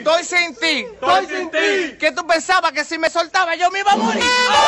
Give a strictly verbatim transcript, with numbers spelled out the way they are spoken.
Estoy sin ti. Estoy sin ti. ¿Qué tú pensabas? Que si me soltaba yo me iba a morir.